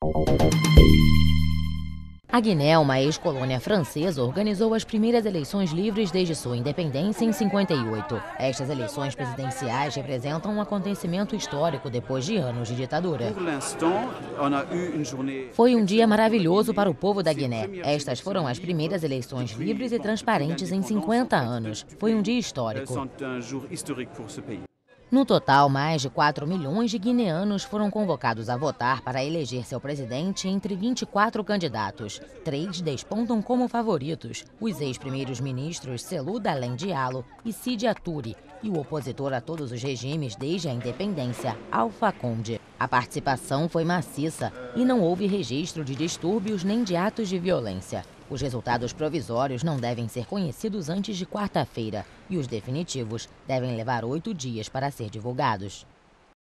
A Guiné, uma ex-colônia francesa, organizou as primeiras eleições livres desde sua independência em 58. Estas eleições presidenciais representam um acontecimento histórico depois de anos de ditadura. Foi um dia maravilhoso para o povo da Guiné. Estas foram as primeiras eleições livres e transparentes em 50 anos. Foi um dia histórico. No total, mais de 4 milhões de guineanos foram convocados a votar para eleger seu presidente entre 24 candidatos. 3 despontam como favoritos: os ex-primeiros ministros Cellou Dalein Diallo e Sidi Touré, e o opositor a todos os regimes desde a independência, Alpha Condé. A participação foi maciça e não houve registro de distúrbios nem de atos de violência. Os resultados provisórios não devem ser conhecidos antes de quarta-feira e os definitivos devem levar 8 dias para ser divulgados.